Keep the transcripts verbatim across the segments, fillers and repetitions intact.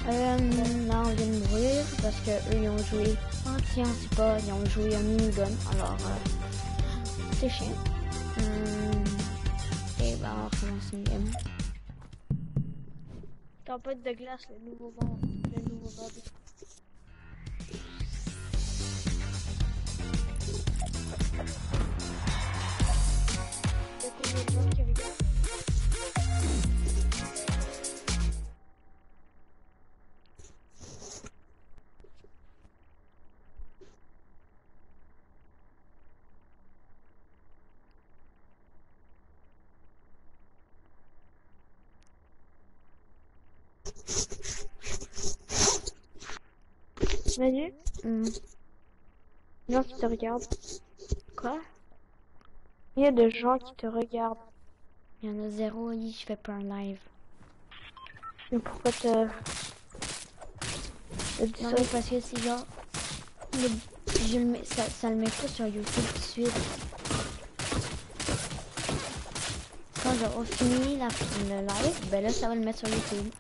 Euh, là, on vient de mourir parce que eux ils ont joué anti-antipode, ils ont joué un minigun, alors euh, c'est chiant. Hum, et ben, on recommence une game. Tempête de glace, le nouveau monde. Le nouveau mode. Il y a combien de gens qui regardent? Manu? Hum. Non, qui te regarde. Quoi? Il y a des gens qui te regardent. Il y en a zéro, oui, je fais pas un live. Mais pourquoi te... te Non mais parce que c'est genre, le, je le mets, ça, ça le met pas sur YouTube tout de suite. Quand j'aurai fini la, le live, ben là ça va le mettre sur YouTube.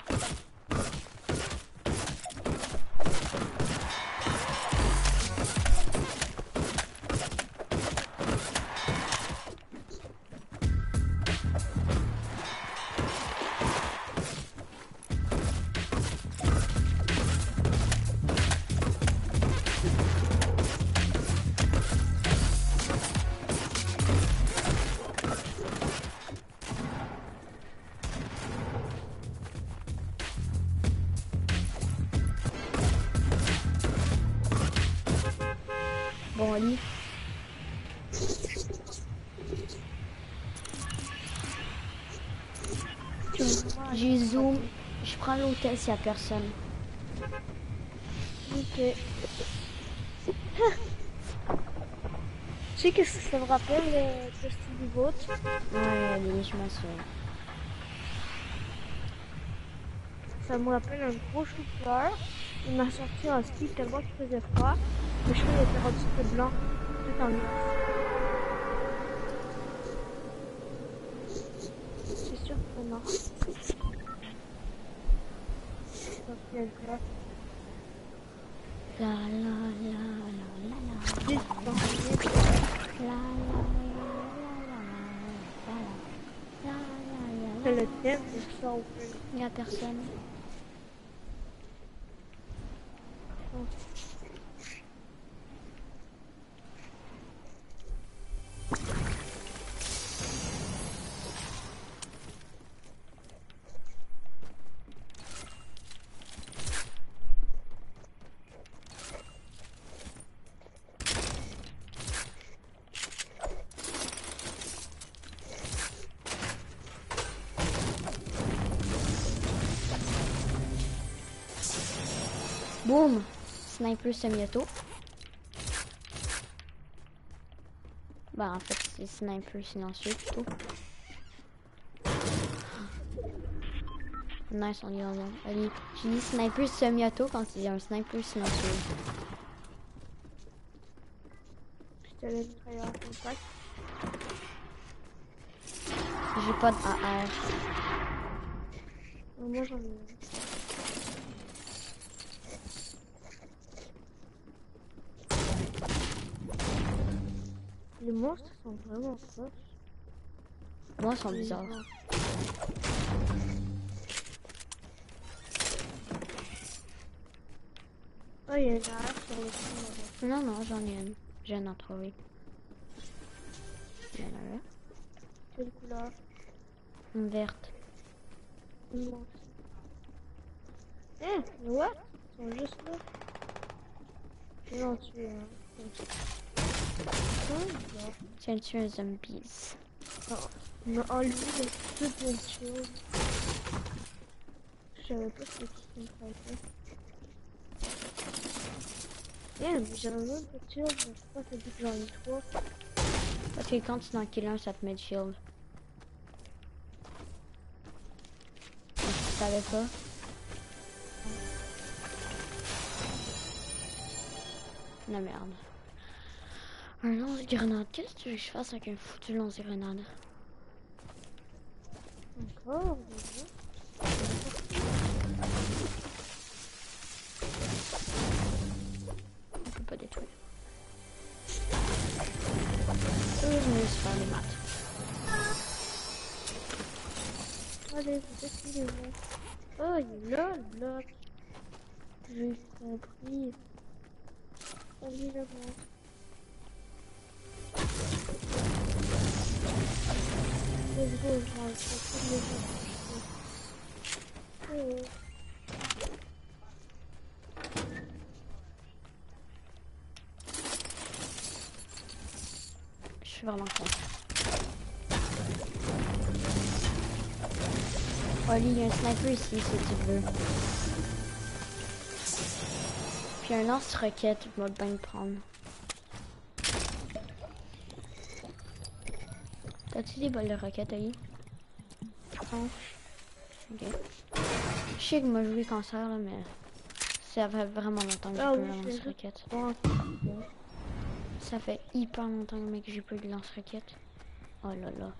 Bon, lit. J'ai zoom, je prends l'hôtel s'il y a personne. Ok. Tu sais qu'est-ce que ça me rappelle, euh, Destiny Vote? Ouais, allez, je m'en souviens. Ça me rappelle un gros chou-fleur. Il m'a sorti un ski tellement qu'il faisait froid. Le cheveu était rendu tout blanc, tout en noir. C'est sûr que c'est mort. Donc, il y a le plat. La la la la la la. Juste dans le nez. La la la la la la la. C'est le thème de ça au plus. Il y a personne. Boum! Sniper semi-auto. Bah en fait c'est sniper silencieux plutôt. Nice, on y va. Allez, j'ai dit sniper semi-auto quand il y a un sniper silencieux. Je te laisse travailler en contact. J'ai pas de A R. Moi j'en ai. Les monstres sont vraiment proches. Moi, ils sont bizarres. Oh, il y a une arme sur le fond. Non, non, j'en ai une. J'ai une en trouvé. Il y en a là. Quelle couleur? Une verte. Non. Eh, what? Ils sont juste là. Non, tu es. Tiens, tu es un zombie. On a enlevé toutes les choses. Je savais pas ce qui me faisait. Eh, mais j'avais même pas de shield, mais pourquoi t'as dit que j'en ai trois? Parce que quand tu n'en kills un, ça te met de shield. Tu savais pas? La merde. Un lance-grenade. Qu'est-ce que tu veux que je fasse avec un foutu lance-grenade? Encore déjà? Qu'est-ce qu'il est bon? Oh, il est là, le bloc. J'ai compris. Allez, là-bas. Let's go, je vais tous les gens. Oh. Je suis vraiment con. Oli, il y a un sniper ici si tu veux. Puis un lance-roquette, je vais bien le prendre. T'as-tu des balles de roquette, Oli? Non. Ok. Je sais que moi je joue cancer là, mais ça fait vraiment longtemps que j'ai Ah pas oui, eu de je lance-roquette. Bon. Ça fait hyper longtemps mec, que j'ai pas eu de lance-roquette. Oh là là.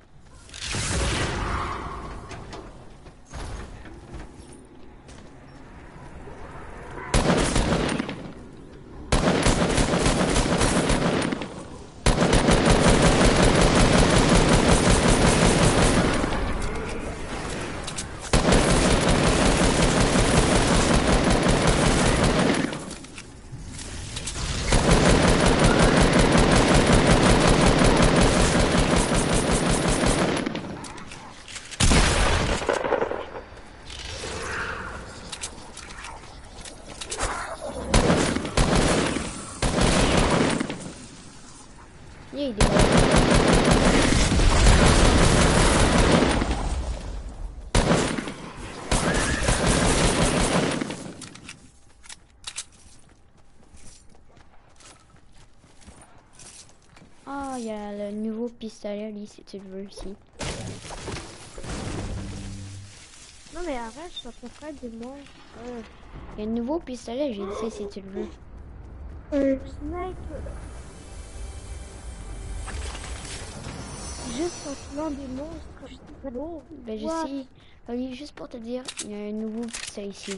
Yeah, il est là. Ah, il y a le nouveau pistolet, lui, si tu le veux, ici. Non mais arrête, je suis pas des monstres. Euh, Il y a un nouveau pistolet, j'ai dit, si tu le veux. un sniper. Juste en tuant des monstres, je sais pas beau. Ben, je What? sais. Oli, juste pour te dire, il y a un nouveau pistolet ici.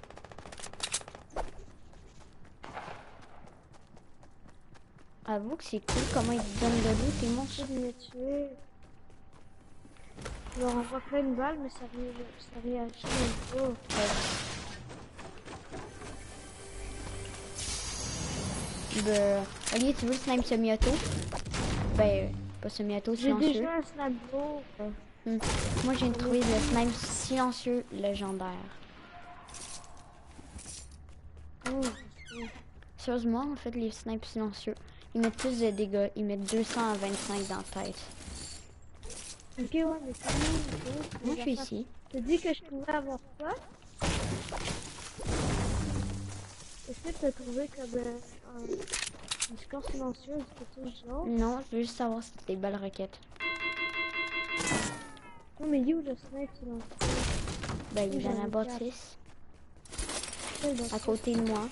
Avoue que c'est cool comment ils te donnent de l'eau, tes monstres. Je vais me tuer. Je leur envoie plein de balles, mais ça, ré... ça réagit un peu. Ben, Oli, tu veux le snipe semi-auto? Ben, pas semi-auto, J'ai silencieux. déjà un snapbo. Hmm. Moi, j'ai trouvé le snipe silencieux légendaire. Oh, Sérieusement, en fait, les snipes silencieux, ils mettent plus de dégâts. Ils mettent deux cent vingt-cinq dans la tête. ok, ouais, mais c'est bon. Moi, je suis ici. Tu dis que je pouvais avoir quoi? Est-ce que tu as trouvé comme euh, un, une score silencieuse quelque chose du genre? Non, je veux juste savoir si c'est des balles roquettes. Non, mais il est où le snipe silencieux? Ben, il est Oui, dans j'en la ai bâtisse, Quelle bâtisse? à côté de moi.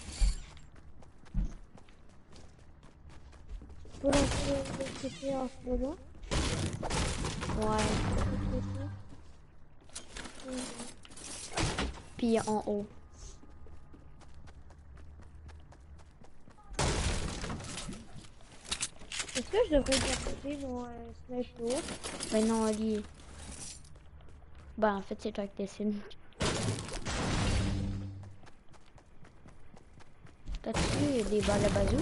Faut lancer le C P en ce moment. Ouais. Mhm. Puis en haut. Est-ce que je devrais garder mon euh, sniper? Ben non, Oli. Ben, en fait, c'est toi qui décides. T'as-tu des balles à bazou?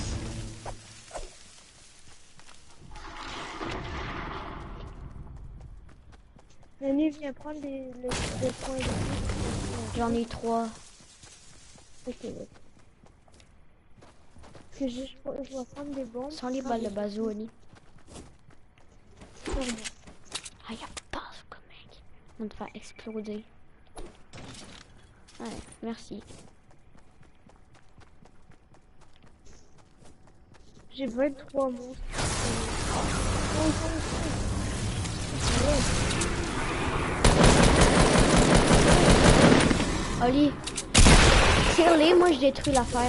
Nani vient prendre des, les, des points de vie. J'en ai trois. Ok. Parce que je, je vais prendre des bombes. Sans les Ah, balles de des- bazou, Oli. Sûrement. Ah, y'a pas ce mec. On va te faire exploser. Ouais, merci. J'ai vingt-trois monstres. Oli, tire-les, moi je détruis l'affaire.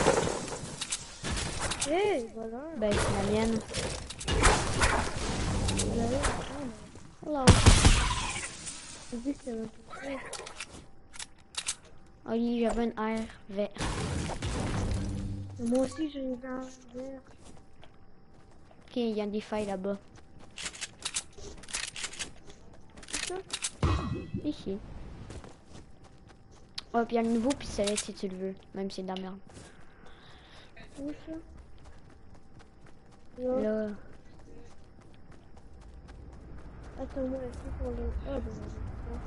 Hey, voilà. Ben, c'est la mienne. J'ai vu que c'était un peu vert. Oh oui, j'avais un air vert. Moi aussi, j'ai un air vert. Ok, il y a des failles là-bas. C'est ça? Ici. Oh, puis il y a le nouveau pistolet si tu le veux, même si c'est de la merde. Où ça? Là. Là. Attends-moi ici pour le... Ah, ben, d'accord.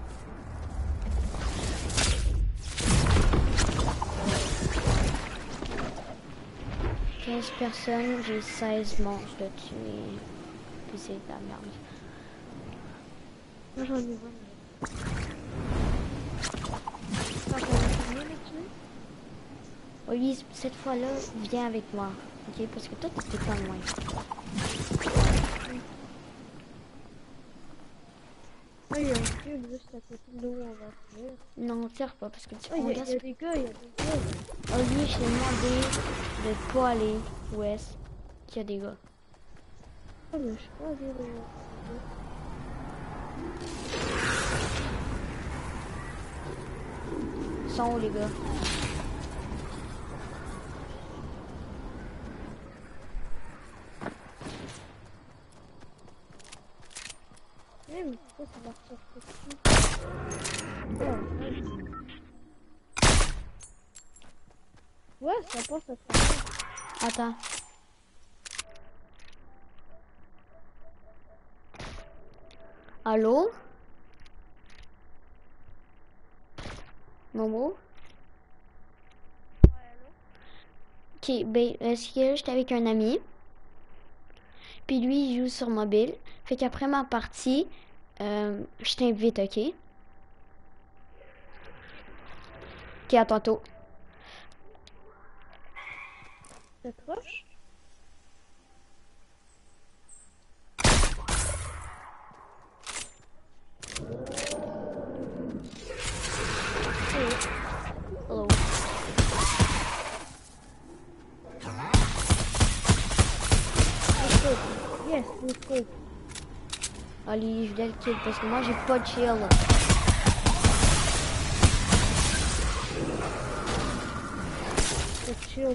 quinze personnes, j'ai seize monstres de tuer. Puis c'est de la merde. Moi, j'en ai vingt. Attends, on va combien les tuer? Oui, cette fois-là, viens avec moi. Ok, parce que toi, t'es pas loin. Ah, il y a un cube juste à côté de là où on va finir. Non, tire pas, parce que tu Ah, il y, a- regardes. il y a des gars, il y a des gars. Oh oui, je t'ai demandé de pas aller ouest, qu'il y a des gars. Ah, mais je suis pas allé là. Ils sont où les gars? Eh, mais pourquoi ça va ressortir dessus? Oh, ouais, ça passe à travers. Attends. Allô? Momo? Ouais, allô? Ok, ben, est-ce que j'étais avec un ami? Puis lui, il joue sur mobile. Fait qu'après ma partie, euh, je t'invite, ok? Ok, à tantôt. C'est proche? Hello. Yes, let's go. Allez, je voulais le kill parce que moi, j'ai pas de shield. C'est chill.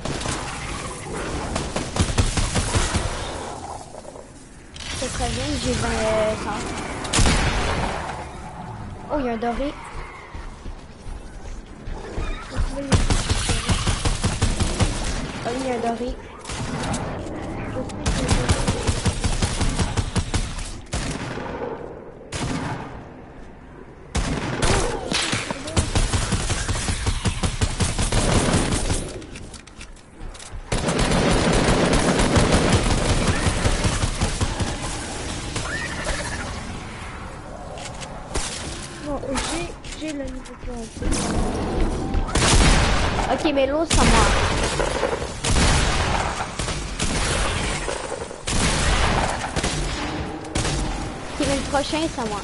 C'est très bien, j'ai vingt cents. Oh, il y a un doré. Oh, il y a un doré. Non, j'ai, j'ai le niveau point. Ok, mais l'autre, c'est à moi. Ok, mais le prochain, c'est à moi.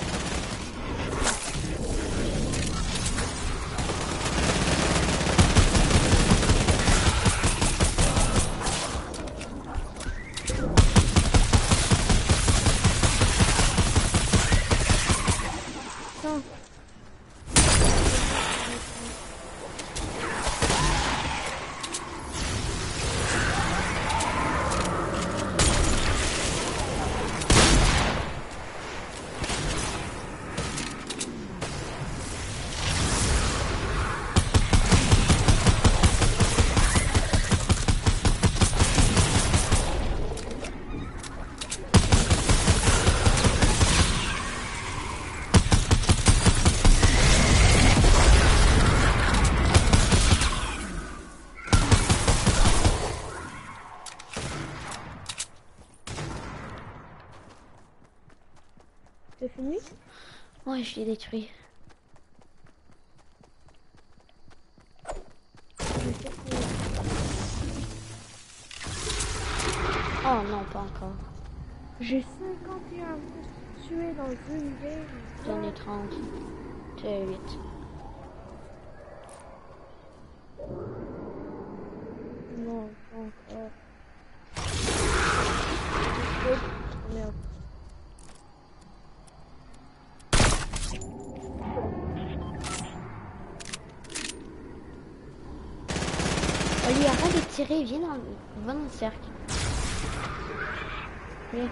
Attends. C'est fini? Ouais, je l'ai détruit. Oh non, pas encore. J'ai cinquante et un monstres tués dans une game. J'en ai trente. C'est huit. Non, pas encore. Oh, merde. arrête de tirer, viens dans, va dans le cercle. Viens.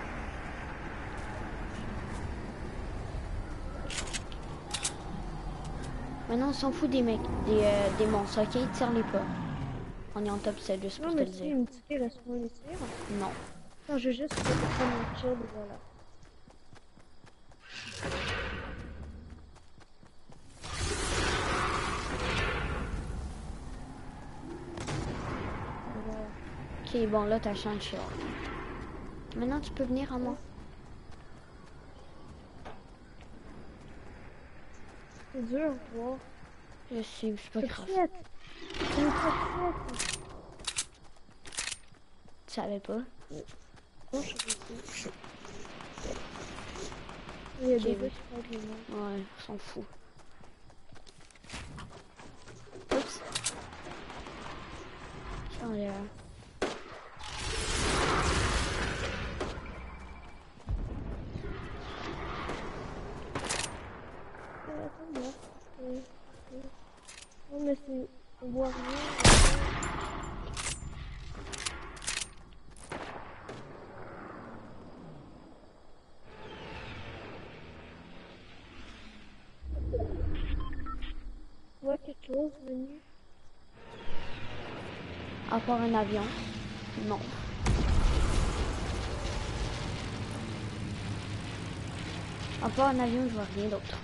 Maintenant on s'en fout des mecs, des, euh, des monstres, ok? Tire-les pas. On est en top sept, juste pour Non, te mais le si dire. il me tire, laisse-moi les tirs. Non. Non, je juste prendre mon shield, voilà. Voilà. Ok, bon là t'as changé de shield. Maintenant tu peux venir à moi. C'est dur, toi. Je sais, c'est pas grave. Fourchette. C'est une fourchette. Tu savais pas? Non, je sais pas. Il y a Ok, des oui. gars qui font des mains. Ouais, on s'en fout. Oups. Tiens, là. Euh, attends, moi. Euh, euh. Non, mais c'est... On voit rien. Tu vois quelque chose, Manu? À part un avion. Non. À part un avion, je vois rien d'autre.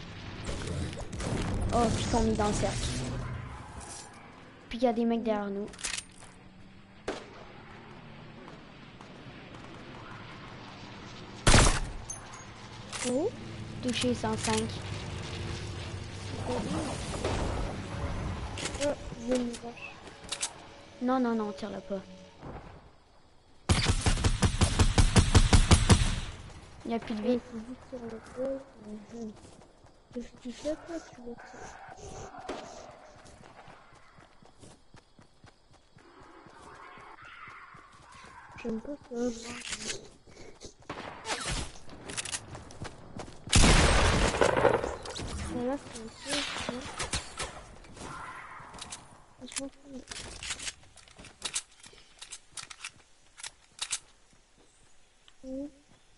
Oh, puis ils sont mis dans le cercle. Puis il y a des mecs derrière nous. Oh? Touché cent cinq. Ah, je vais me rush. Non, non, non, tire-le pas. Il n'y a plus de vie. Ouais, c'est juste sur le pôle. Mhm. Qu'est-ce que tu fais, toi? Tu le tires. J'aime pas ça, moi. Mais là, c'est un peu, tu vois. Je m'en fous. Mhm.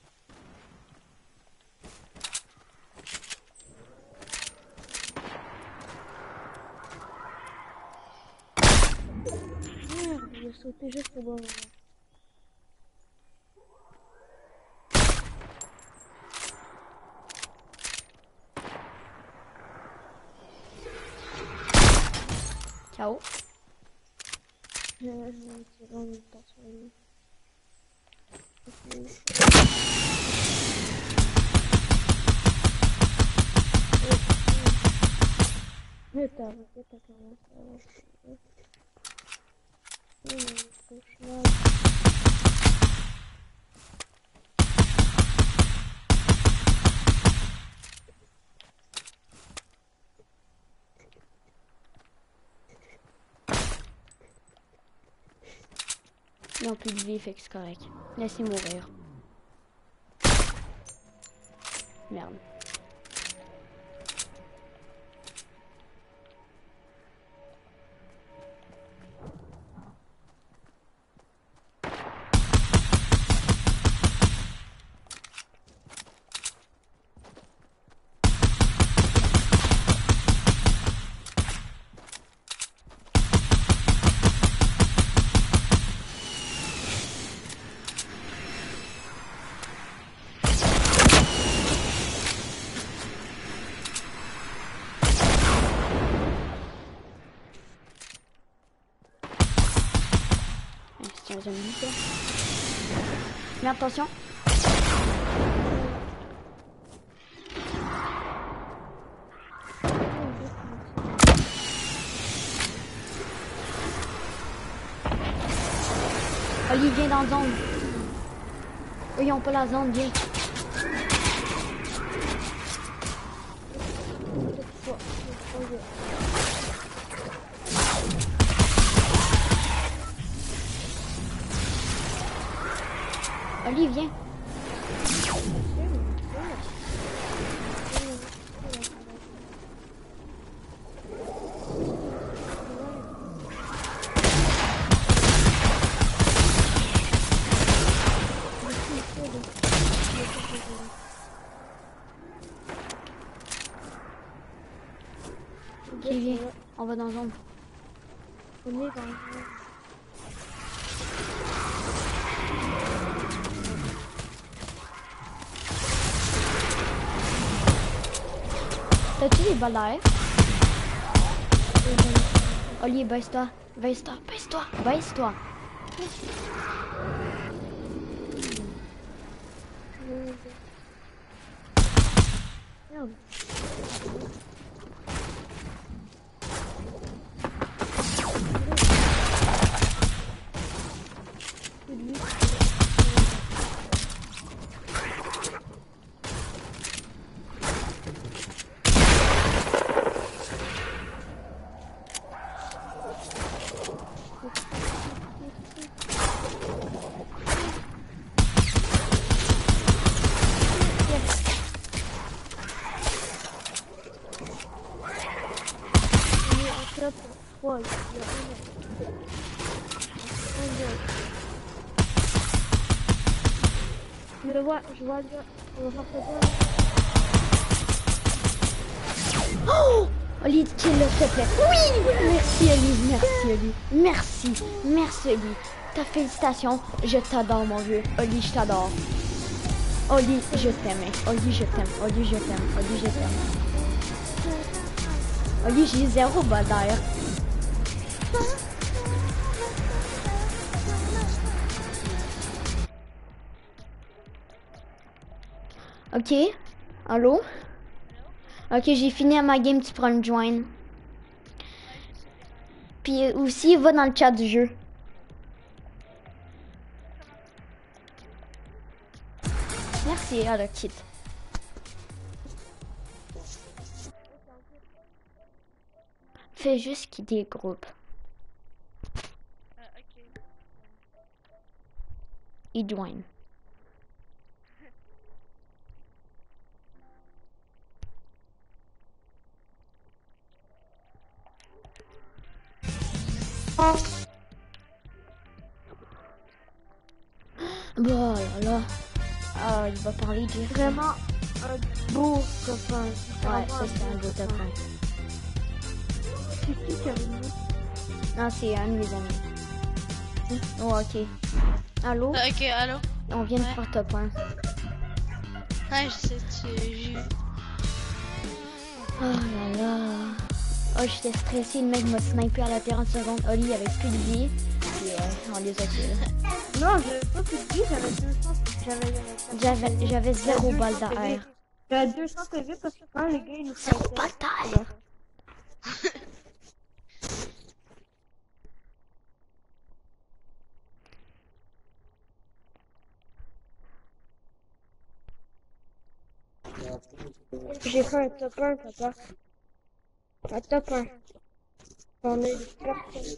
Merde, il a sauté juste au bon moment. K O. Je vais me tirer en même temps sur lui. Ok. Mais t'as arrêté, t'as commencé à avancer. Oh, cauchemar. Ils n'ont plus de vie, fait que c'est correct. Laissez mourir. Merde. C'est un zombie, quoi. Mais attention. Oli, viens dans la zone. Eux, ils ont pas la zone, viens. Oli, viens. Ok, viens. On va dans zone. On est dans le... T'as-tu des balles d'air? Oli, baisse-toi. Baisse-toi, baisse-toi, baisse-toi. Merde. Ouais, il y a un... Je le vois, je vois, on va faire ça. Oh! Oli, kill-le, s'il te plaît. Oui! Merci, Oli, merci, Oli. Merci, merci, Oli. Ta félicitation, je t'adore, mon vieux. Oli, je t'adore. Oli, je t'aime. Oli, je t'aime. Oli, je t'aime. Oli, je t'aime. Oli, j'ai zéro balle d'air. Ok, allô? Ok, j'ai fini à ma game, tu pourras me joindre. Puis aussi, va dans le chat du jeu. Merci, à la kit. Fais juste quitter le groupe. Euh, ok. Et join. Bon, là, là. Ah, il va parler du... Vraiment un beau copain. Ouais, ça c'est un beau copain. C'est qui qui a venu? Non, c'est un de mes amis. Oh, ok. Allô? Euh, ok, allô? On vient de Ouais. faire top un. Ouais, je sais, tu... j'ai- Oh là là. Oh, j'étais stressée. Le mec m'a snipé à la quarante secondes. Oli avec plus de vie. Puis euh, on les a tués. Non, j'avais pas plus de vie, j'avais deux cents. J'avais, J'avais, j'avais zéro balle T V. d'arrière. J'avais deux cents T V parce que quand les gars ils nous Zéro fightaient, balle d'arrière. j'ai fait un top un, papa. Un top un. On est personne.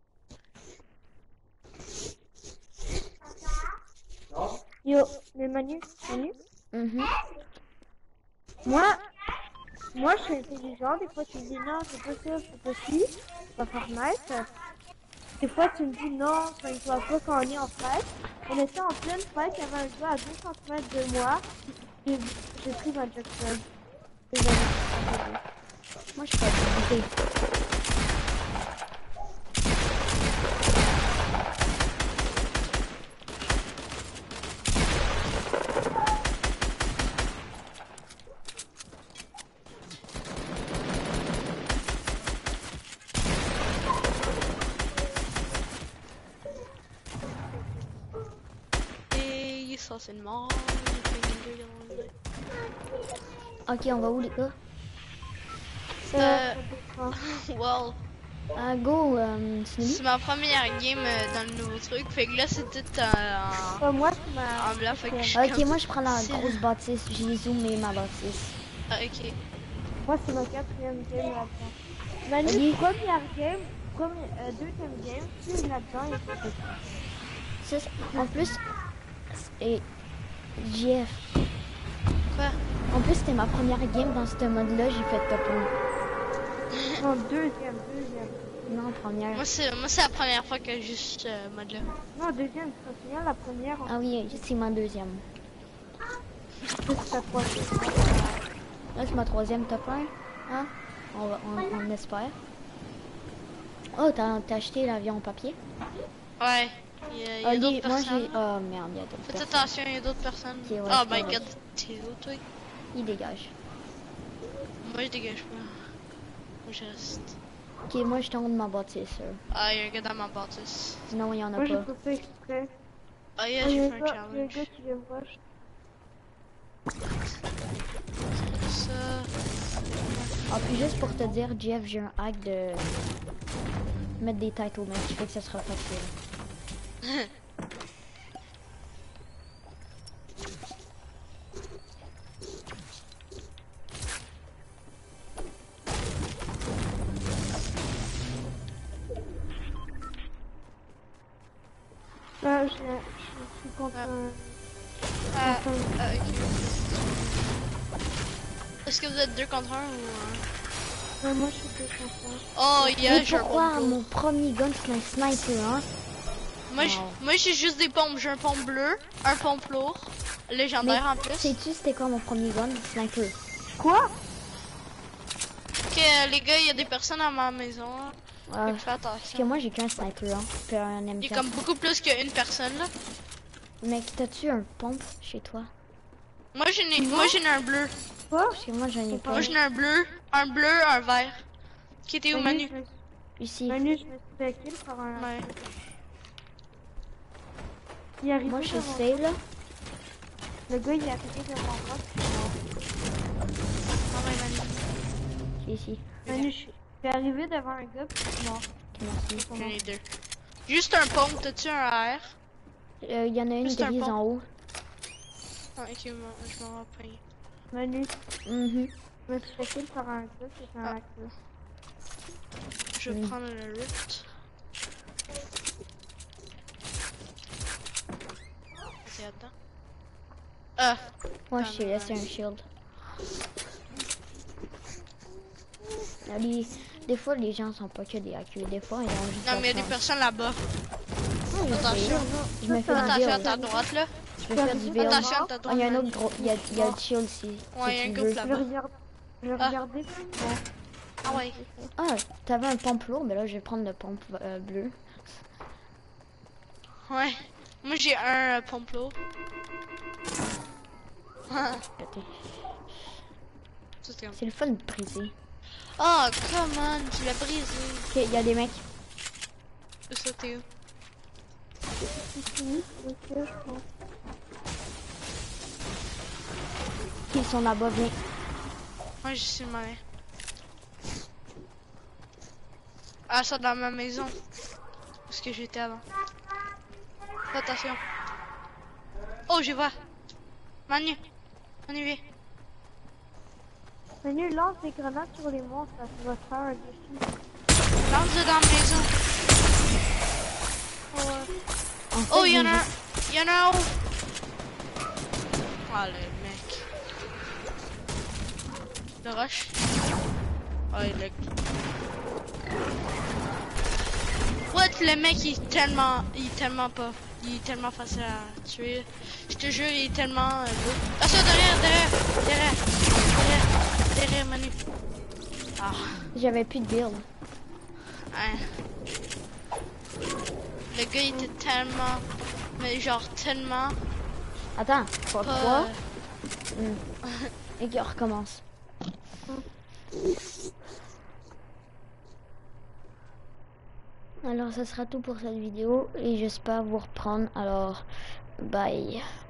Yo, mais Manu, Manu, Mhm. moi, moi je suis intelligent, des fois tu me dis non, c'est pas ça, c'est pas ci, ça va faire nice. Des fois tu me dis non, ça ne soit pas quand on est en fight. On était en pleine fight, il y avait un gars à deux centimètres de moi, j'ai j'ai pris ma Jackson. Désolé. Moi, je suis pas dégoûtée. Et il est censé être mort. J'ai fait une deux dans le- Ok, on va où, les gars? Euh, Euh, wow. Ah, go, euh, Snoopy. C'est ma première game euh, dans le nouveau truc. Fait que là, c'est tout en, euh, moi c'est ma... en blanc. Fait que je suis Ok, comme- moi, je prends la c'est- grosse bâtisse. J'ai zoomé ma bâtisse. Ah, ok. Moi c'est ma quatrième game là-dedans. Manu, Ali. première game, première, euh, deuxième game, tu es là-dedans et tu fais ça. Ça, c'est- en plus, et J F. Quoi? En plus, c'était ma première game dans ce mode-là. J'ai fait top un. Non, deuxième, deuxième. Non, première. Moi, c'est moi, c'est la première fois que je joue ce euh, mode-là. Non, deuxième, tu te souviens, la première, Ah oui, c'est ma deuxième. c'est ta troisième. Là, c'est ma troisième top un. Hein? On, va- on, on espère. Oh, t'as t'as acheté l'avion en papier? Ouais. Il y a, il y a Ah, d'autres lui, moi personnes. j'ai... Oh merde, il y a d'autres Faites personnes. attention, il y a d'autres personnes. Ok, ouais, Oh c'est my correct. god, t'es où toi? Il dégage. Moi je dégage pas. Moi je reste. Ok, moi je tourne ma bâtisse. euh. Ah, il y a un gars dans ma bâtisse. Non, il y en a Moi, j'ai pas. pas fait exprès. Ah, yeah, Ah, il y j'ai a fait un un gars, il y a un challenge. gars qui vient me rush. Ça. Ah, puis juste pour te dire, Jeff, j'ai un hack de mettre des title match, fait que ça sera facile. Ah, je, je suis contre Ah. un... Ah, contre un- ah, ok. Est-ce que vous êtes deux contre un ou un? Ouais, moi, je suis deux contre un. Oh, yeah, Mais j'ai un pourquoi pompe. mon premier gun c'est un sniper, hein? Moi, j'- Wow. moi j'ai juste des pompes. J'ai un pompe bleu, un pompe lourd, légendaire en plus. Sais-tu c'était quoi mon premier gun? Sniper. Quoi? Ok, euh, les gars, il y a des personnes à ma maison. Ah, Fait que fais parce que attention. moi j'ai qu'un sniper, hein. Puis un Il y M a quatre. comme beaucoup plus qu'une personne là. Mec, t'as-tu un pompe chez toi? Moi j'en ai, moi j'en ai un bleu. Quoi? Parce que moi j'en ai pas. Moi j'en ai un bleu, un bleu, un vert. Qui était où Manu? je me suis... Ici. Manu, je me suis fait kill par un... Ouais. Il est arrivé Moi je suis devant... safe là. Le gars, il est arrivé devant moi. puis Ah ouais, Manu. Qui est ici. Manu, je suis je suis arrivé devant un gars, puis je suis mort. Ok, merci. J'en ai deux. Juste un pompe, t'as-tu un R? Euh, Il y en a une Juste un grise pompe. en haut. Ah, ok, moi, je m'en vais payer. Manu, Mhm. je me suis fait kill par un gars, c'est un Ah. hacker. Je vais Oui. prendre le rift. C'est là-dedans. Ah, Moi je t'ai laissé un shield. Allez, des fois les gens sont pas que des hackers, des fois ils ont juste non, la mais il y a des chance. personnes là-bas. Ah, je sais. Attention. Je me fais du Attention à build. ta droite là. Je me fais du build. Attention à ta Ah, droite. il y a un Manu. autre gros, il y a, il y a le shield ici. Ouais, il y a si un tu groupe veux. Je là-bas. regarde... Je Ah. regardais plus. Bon. Ah ouais. Ah, t'avais un pompe lourd, mais là je vais prendre le pompe euh, bleu. Ouais. Moi j'ai un euh, pompe lourd. Ah, Pété. c'est comme- C'est le fun de briser. Oh, come on, tu l'as brisé. Ok, il y a des mecs. Où ça t'es où? C'est fini, ok, je pense. Ils sont là-bas, viens. Moi je suis malin. Ah, ça dans ma maison. Où est-ce que j'étais avant? Fais attention. Oh, je vois. Manu. Manu, viens. Manu, lance des grenades sur les monstres, ça va te faire un défi. Lance-le dans la maison. Oh, ouais. En fait, Oh, il y en j'ai a un. juste- Il y en a un haut. Oh, le mec. Le rush. Oh, il est... What, le mec, il est tellement... Il est tellement pas... Il est tellement facile à tuer. Je te jure, il est tellement... Euh, beau. Ah, ça, derrière, derrière, derrière, derrière, derrière, Manu. Ah, J'avais plus de build. hein. Le gars, il était tellement... Mais genre, tellement... Attends, pas Pas... trois. Hmm. Et qui recommence. Alors, ça sera tout pour cette vidéo et j'espère vous reprendre. Alors, bye.